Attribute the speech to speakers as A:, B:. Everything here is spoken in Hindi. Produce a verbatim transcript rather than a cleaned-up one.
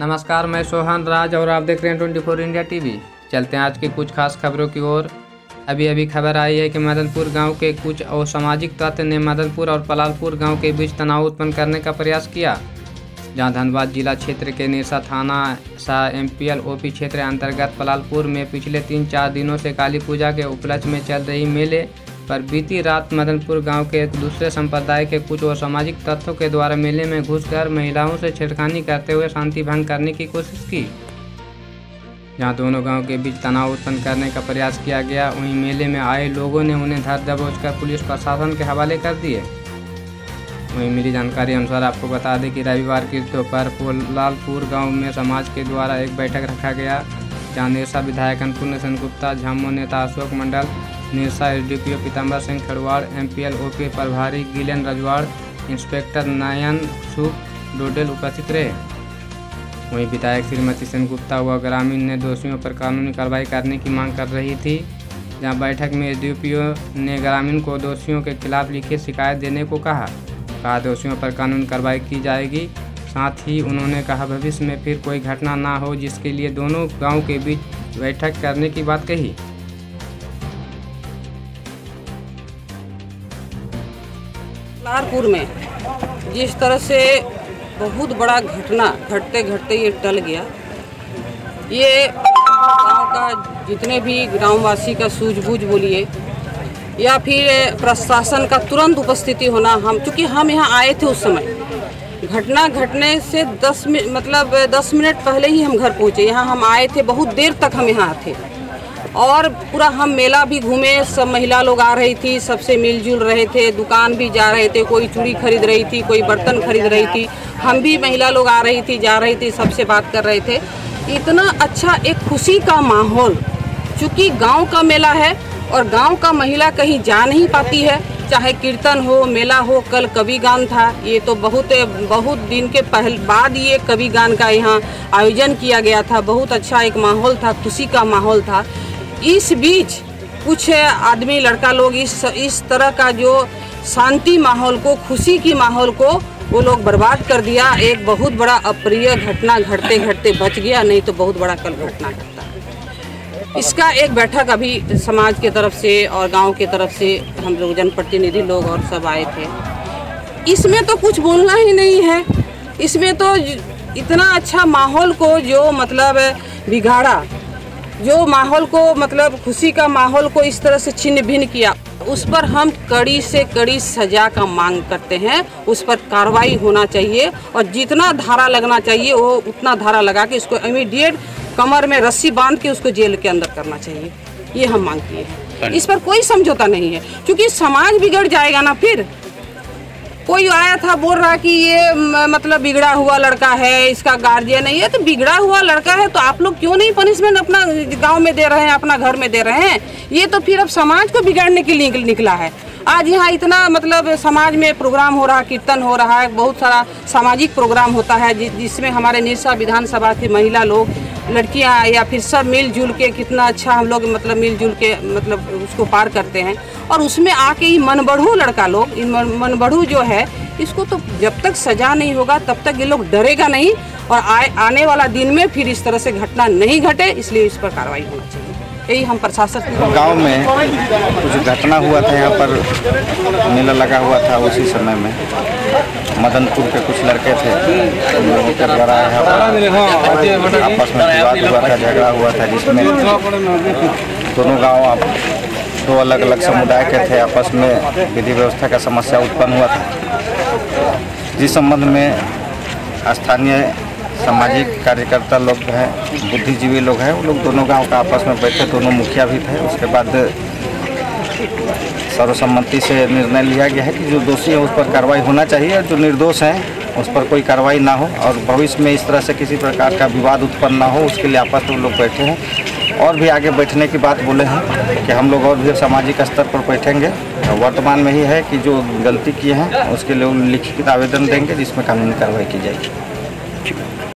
A: नमस्कार, मैं सोहन राज और आप देख रहे हैं ट्वेंटी फोर इंडिया टीवी। चलते हैं आज की कुछ खास खबरों की ओर। अभी अभी खबर आई है कि मदनपुर गांव के कुछ असामाजिक तत्व ने मदनपुर और पलालपुर गांव के बीच तनाव उत्पन्न करने का प्रयास किया, जहां धनबाद जिला क्षेत्र के नेसा थाना सा M P L O P क्षेत्र अंतर्गत पलालपुर में पिछले तीन चार दिनों से काली पूजा के उपलक्ष्य में चल रही मेले पर बीती रात मदनपुर गांव के दूसरे संप्रदाय के कुछ असामाजिक तत्वों के द्वारा मेले में घुसकर महिलाओं से छेड़खानी करते हुए शांति भंग करने की कोशिश की, जहां दोनों गांव के बीच तनाव उत्पन्न करने का प्रयास किया गया। वहीं मेले में आए लोगों ने उन्हें धर दबोच कर पुलिस प्रशासन के हवाले कर दिए। वहीं मिली जानकारी अनुसार आपको बता दें कि रविवार की दोपहर पलालपुर गाँव में समाज के द्वारा एक बैठक रखा गया, जहाँ नेरसा विधायक अन्नपूर्ण सेनगुप्ता, झामो नेता Ashok Mandal, Nirsa S D P O Pitambar Singh Kharwar, M P L O P प्रभारी गिलेन रजवाड़, इंस्पेक्टर नयन सुख डोडेल उपस्थित रहे। वहीं विधायक श्रीमती सेनगुप्ता व ग्रामीण ने दोषियों पर कानूनी कार्रवाई करने की मांग कर रही थी, जहां बैठक में एस डी पी ओ ने ग्रामीण को दोषियों के खिलाफ लिखित शिकायत देने को कहा कहा दोषियों पर कानूनी कार्रवाई की जाएगी। साथ ही उन्होंने कहा भविष्य में फिर कोई घटना ना हो, जिसके लिए दोनों गाँव के बीच बैठक करने की बात कही।
B: पलालपुर में जिस तरह से बहुत बड़ा घटना घटते घटते ये टल गया, ये गांव का जितने भी ग्रामवासी का सूझबूझ बोलिए या फिर प्रशासन का तुरंत उपस्थिति होना, हम चूँकि हम यहाँ आए थे उस समय घटना घटने से दस मिनट मतलब दस मिनट पहले ही हम घर पहुँचे। यहाँ हम आए थे, बहुत देर तक हम यहाँ थे और पूरा हम मेला भी घूमे। सब महिला लोग आ रही थी, सबसे मिलजुल रहे थे, दुकान भी जा रहे थे, कोई चूड़ी खरीद रही थी, कोई बर्तन खरीद रही थी, हम भी महिला लोग आ रही थी, जा रही थी, सबसे बात कर रहे थे। इतना अच्छा एक खुशी का माहौल, चूँकि गांव का मेला है और गांव का महिला कहीं जा नहीं पाती है, चाहे कीर्तन हो, मेला हो। कल कवि गान था, ये तो बहुत बहुत दिन के पहले बाद ये कवि गान का यहाँ आयोजन किया गया था। बहुत अच्छा एक माहौल था, खुशी का माहौल था। इस बीच कुछ आदमी लड़का लोग इस इस तरह का जो शांति माहौल को, खुशी की माहौल को वो लोग बर्बाद कर दिया। एक बहुत बड़ा अप्रिय घटना घटते घटते बच गया, नहीं तो बहुत बड़ा कल घटना घटता। इसका एक बैठक अभी समाज के तरफ से और गांव के तरफ से हम लोग जनप्रतिनिधि लोग और सब आए थे। इसमें तो कुछ बोलना ही नहीं है, इसमें तो इतना अच्छा माहौल को जो मतलब बिगाड़ा, जो माहौल को मतलब खुशी का माहौल को इस तरह से छिन्न भिन्न किया, उस पर हम कड़ी से कड़ी सजा का मांग करते हैं। उस पर कार्रवाई होना चाहिए और जितना धारा लगना चाहिए वो उतना धारा लगा के इसको इमीडिएट कमर में रस्सी बांध के उसको जेल के अंदर करना चाहिए। ये हम मांग किए हैं। इस पर कोई समझौता नहीं है, क्योंकि समाज बिगड़ जाएगा ना। फिर कोई आया था बोल रहा कि ये मतलब बिगड़ा हुआ लड़का है, इसका गार्जियन नहीं है, तो बिगड़ा हुआ लड़का है तो आप लोग क्यों नहीं पनिशमेंट अपना गांव में दे रहे हैं, अपना घर में दे रहे हैं? ये तो फिर अब समाज को बिगाड़ने के लिए निकला है। आज यहाँ इतना मतलब समाज में प्रोग्राम हो रहा है, कीर्तन हो रहा है, बहुत सारा सामाजिक प्रोग्राम होता है जिसमें हमारे नेरसा विधानसभा की महिला लोग, लड़कियाँ या फिर सब मिलजुल के कितना अच्छा हम लोग मतलब मिलजुल के मतलब उसको पार करते हैं। और उसमें आके ये मनबढ़ू लड़का लोग, इन मनबढ़ू जो है, इसको तो जब तक सजा नहीं होगा तब तक ये लोग डरेगा नहीं और आए आने वाला दिन में फिर इस तरह से घटना नहीं घटे, इसलिए इस पर कार्रवाई होना चाहिए। यही हम प्रशासन
C: गांव में कुछ घटना हुआ था, यहाँ पर मेला लगा हुआ था। उसी समय में मदनपुर के कुछ लड़के थे, लोगों के द्वारा यहाँ पर आपस में विवाद हुआ था, झगड़ा हुआ था, जिसमें दोनों गांव दो अलग अलग समुदाय के थे, आपस में विधि व्यवस्था का समस्या उत्पन्न हुआ था, जिस संबंध में स्थानीय सामाजिक कार्यकर्ता लोग हैं, बुद्धिजीवी लोग हैं, वो लोग दोनों गांव का आपस में बैठे, दोनों मुखिया भी थे। उसके बाद सर्वसम्मति से निर्णय लिया गया है कि जो दोषी है उस पर कार्रवाई होना चाहिए और जो निर्दोष हैं उस पर कोई कार्रवाई ना हो और भविष्य में इस तरह से किसी प्रकार का विवाद उत्पन्न ना हो, उसके लिए आपस में लोग बैठे हैं। और भी आगे बैठने की बात बोले हैं कि हम लोग और भी सामाजिक स्तर पर बैठेंगे। वर्तमान में ही है कि जो गलती किए हैं उसके लिए लिखित आवेदन देंगे, जिसमें कानूनी कार्रवाई की जाएगी।